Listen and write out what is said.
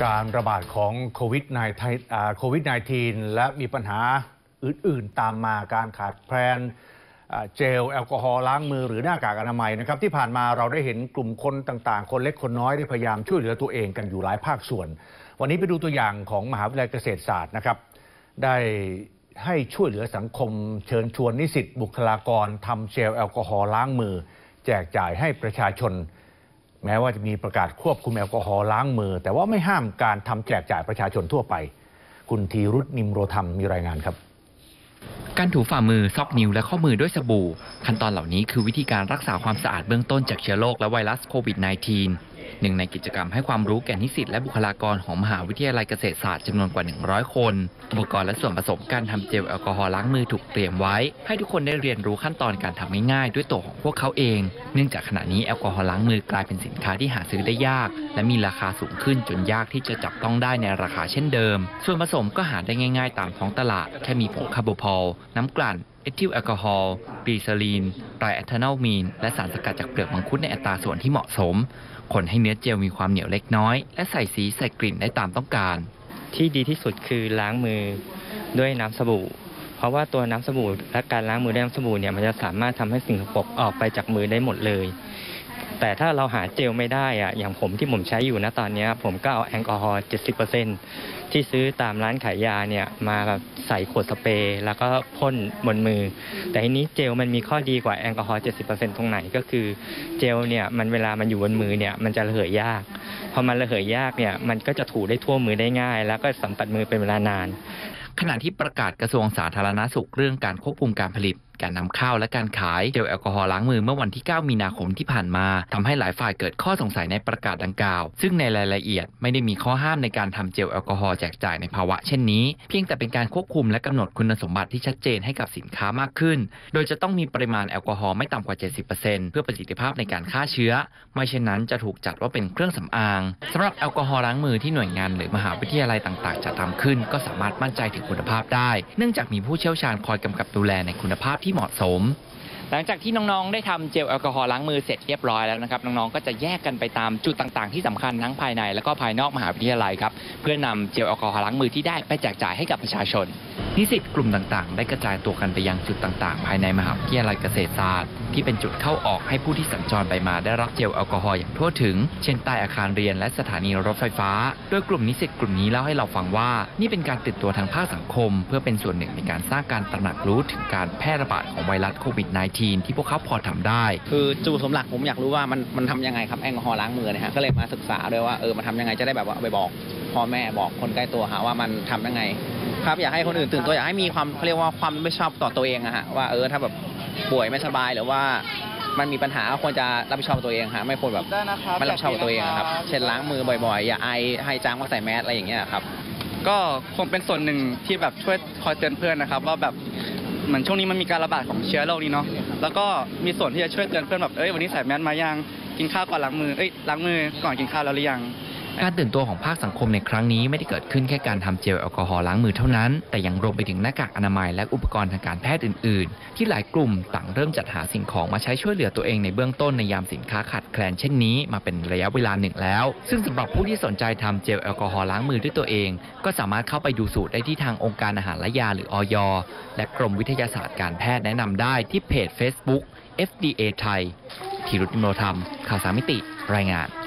การระบาดของโควิด -19 และมีปัญหาอื่นๆตามมาการขาดแคลนเจลแอลกอฮอล์ล้างมือหรือหน้ากากอนามัยนะครับที่ผ่านมาเราได้เห็นกลุ่มคนต่างๆคนเล็กคนน้อยได้พยายามช่วยเหลือตัวเองกันอยู่หลายภาคส่วนวันนี้ไปดูตัวอย่างของมหาวิทยาลัยเกษตรศาสตร์นะครับได้ให้ช่วยเหลือสังคมเชิญชวนนิสิตบุคลากรทำเจลแอลกอฮอล์ล้างมือแจกจ่ายให้ประชาชนแม้ว่าจะมีประกาศควบคุมแอลกอฮอล์ล้างมือแต่ว่าไม่ห้ามการทำแจกจ่ายประชาชนทั่วไปคุณธีรุษนิมโรธรรมมีรายงานครับการถูฝ่ามือซอกนิ้วและข้อมือด้วยสบู่ขั้นตอนเหล่านี้คือวิธีการรักษาความสะอาดเบื้องต้นจากเชื้อโรคและไวรัสโควิด -19 หนึ่งในกิจกรรมให้ความรู้แก่นิสิตและบุคลากรของมหาวิทยาลัยเกษตรศาสตร์จำนวนกว่า100คนอุปกรณ์และส่วนผสมการทำเจลแอลกอฮอล์ล้างมือถูกเตรียมไว้ให้ทุกคนได้เรียนรู้ขั้นตอนการทำง่ายๆด้วยตัวของพวกเขาเองเนื่องจากขณะนี้แอลกอฮอล์ล้างมือกลายเป็นสินค้าที่หาซื้อได้ยากและมีราคาสูงขึ้นจนยากที่จะจับต้องได้ในราคาเช่นเดิมส่วนผสมก็หาได้ง่ายๆตามท้องตลาดแค่มีผงคาร์โบพอลน้ำกลั่นเอทิลแอลกอฮอล์กลีเซอรีนไตรแอทานอลมีนและสารสกัดจากเปลือกมังคุดในอัตราส่วนที่เหมาะสมคนให้เนื้อเจลมีความเหนียวเล็กน้อยและใส่สีใส่กลิ่นได้ตามต้องการที่ดีที่สุดคือล้างมือด้วยน้ำสบู่เพราะว่าตัวน้ำสบู่และการล้างมือด้วยน้ำสบู่เนี่ยมันจะสามารถทำให้สิ่งสกปรกออกไปจากมือได้หมดเลยแต่ถ้าเราหาเจลไม่ได้อย่างผมที่ผมใช้อยู่ณตอนนี้ผมก็เอาแอลกอฮอล์ 70% ที่ซื้อตามร้านขายยาเนี่ยมาใส่ขวดสเปรย์แล้วก็พ่นบนมือแต่ทีนี้เจลมันมีข้อดีกว่าแอลกอฮอล์ 70% ตรงไหนก็คือเจลเนี่ยมันเวลามันอยู่บนมือเนี่ยมันจะระเหยยากพอมันระเหยยากเนี่ยมันก็จะถูได้ทั่วมือได้ง่ายแล้วก็สัมผัสมือเป็นเวลานานขณะที่ประกาศกระทรวงสาธารณสุขเรื่องการควบคุมการผลิตการนำเข้าและการขายเจลแอลกอฮอล์ล้างมือเมื่อวันที่ 9 มีนาคมที่ผ่านมาทำให้หลายฝ่ายเกิดข้อสงสัยในประกาศดังกล่าวซึ่งในรายละเอียดไม่ได้มีข้อห้ามในการทำเจลแอลกอฮอล์แจกจ่ายในภาวะเช่นนี้เพียงแต่เป็นการควบคุมและกำหนดคุณสมบัติที่ชัดเจนให้กับสินค้ามากขึ้นโดยจะต้องมีปริมาณแอลกอฮอล์ไม่ต่ำกว่า 70% เพื่อประสิทธิภาพในการฆ่าเชื้อไม่เช่นนั้นจะถูกจัดว่าเป็นเครื่องสำอางสำหรับแอลกอฮอล์ล้างมือที่หน่วยงานหรือมหาวิทยาลัยต่างๆจะทำขึ้นก็สามารถมั่นใจถึงคุณภาพได้เนื่องจากมีผู้เชี่ยวชาญคอยกำกับดูแลในคุณภาพที่เหมาะสมหลังจากที่น้องๆได้ทำเจลแอลกอฮอล์ล้างมือเสร็จเรียบร้อยแล้วนะครับน้องๆก็จะแยกกันไปตามจุดต่างๆที่สำคัญทั้งภายในและก็ภายนอกมหาวิทยาลัยครับเพื่อนำเจลแอลกอฮอล์ล้างมือที่ได้ไปแจกจ่ายให้กับประชาชนนิสิตกลุ่มต่างๆได้กระจายตัวกันไปยังจุดต่างๆภายในมหาวิทยาลัยเกษตรศาสตร์ที่เป็นจุดเข้าออกให้ผู้ที่สัญจรไปมาได้รับเจลแอลกอฮอล์อย่างทั่วถึงเช่นใต้อาคารเรียนและสถานีรถไฟฟ้าโดยกลุ่มนิสิตกลุ่มนี้เล่าให้เราฟังว่านี่เป็นการตื่นตัวทางภาคสังคมเพื่อเป็นส่วนหนึ่งในการสร้างการตระหนักรู้ถึงการแพร่ระบาดของไวรัสโควิด -19 ที่พวกเขาพอทำได้คือจุดสมหลักผมอยากรู้ว่ามันทำยังไงครับแอลกอฮอล์ล้างมือเนี่ยฮะก็เลยมาศึกษาด้วยว่ามันทำยังไงจะได้แบบว่าไปบอกพ่อแม่บอกคนใกล้ตัวว่ามันทำยังไงครับอยากให้คนอื่นตื่นตัวอยากให้มีความเขาเรียกว่าความไม่ชอบต่อตัวเองว่าถ้าแบบป่วยไม่สบายหรือว่ามันมีปัญหาควรจะรับผิดชอบตัวเองไม่ควรแบบไม่รับผิดชอบตัวเองครับเช่นล้างมือบ่อยๆอย่าไอให้จามก็ใส่แมสอะไรอย่างเงี้ยครับก็คงเป็นส่วนหนึ่งที่แบบช่วยคอยเตือนเพื่อนนะครับว่าแบบเหมือนช่วงนี้มันมีการระบาดของเชื้อโรคนี้เนาะแล้วก็มีส่วนที่จะช่วยเตือนเพื่อนแบบวันนี้ใส่แมสมายังกินข้าวก่อนล้างมือล้างมือก่อนกินข้าวแล้วหรือยังการตื่นตัวของภาคสังคมในครั้งนี้ไม่ได้เกิดขึ้นแค่การทำเจลแอลกอฮอล์ล้างมือเท่านั้นแต่ยังรวมไปถึงหน้ากากอนามัยและอุปกรณ์ทางการแพทย์อื่นๆที่หลายกลุ่มต่างเริ่มจัดหาสิ่งของมาใช้ช่วยเหลือตัวเองในเบื้องต้นในยามสินค้าขาดแคลนเช่นนี้มาเป็นระยะเวลาหนึ่งแล้วซึ่งสำหรับผู้ที่สนใจทำเจลแอลกอฮอล์ล้างมือด้วยตัวเองก็สามารถเข้าไปดูสูตรได้ที่ทางองค์การอาหารและยาหรืออย.และกรมวิทยาศาสตร์การแพทย์แนะนำได้ที่เพจ Facebook FDA ไทยธีรุษ นิมโรธรรมข่าวสามมิติรายงาน